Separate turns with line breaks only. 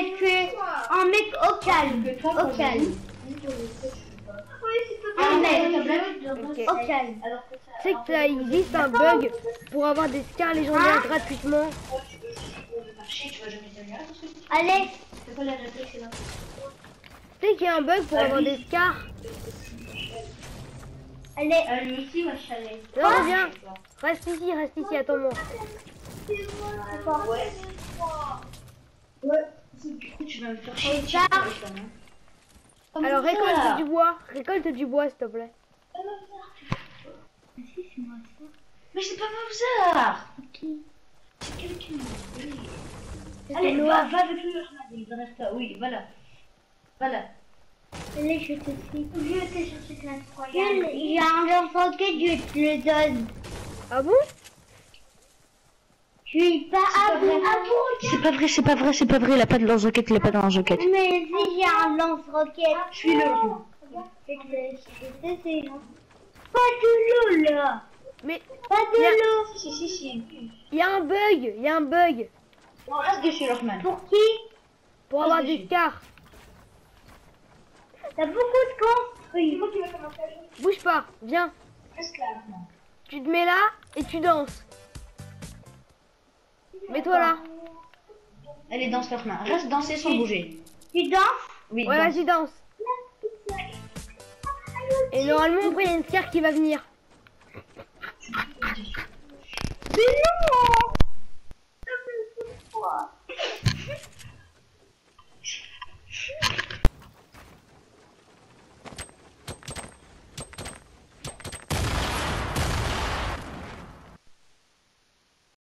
vais tuer un mec au calme. Au calme. Un mec au calme.
C'est que ça existe un bug pour avoir des scars légendaires gratuitement.
Allez.
C'est qu'il y a un bug pour avoir des scars.
Allez.
Lui aussi, moi je savais.
Non, viens. Reste ici, attends-moi.
Ouais. Du coup, tu vas me faire chier.
Alors récolte du bois, s'il te plaît.
Mais c'est pas Mozart.
Qui?
C'est quelqu'un. Oui.
C'est
Allez,
noir.
va avec lui, il reste là. Oui, voilà. Voilà.
Allez, je te suis. Je t'ai cherché incroyable. Il y a un lance-roquette, je te le donne.
Ah bon?
Je suis pas à bout.
C'est pas vrai, il a pas de lance-roquette, il a pas de lance-roquette.
Mais si j'ai un lance-roquette.
Suis-le.
C'est pas de l'eau là.
Mais
Pas de l'eau.
Si.
il y a un bug
On reste dessus, Lochman.
Pour qui?
pour avoir des scars.
T'as beaucoup de construits.
Bouge pas, viens.
Reste là, maintenant.
Tu te mets là et tu danses. Mets-toi là.
Allez, danse, Lochman. Reste danser sans bouger.
Tu danses?
Oui,
Ouais,
danse.
vas-y, danse. Et normalement, après, il y a une scar qui va venir.
Mais non.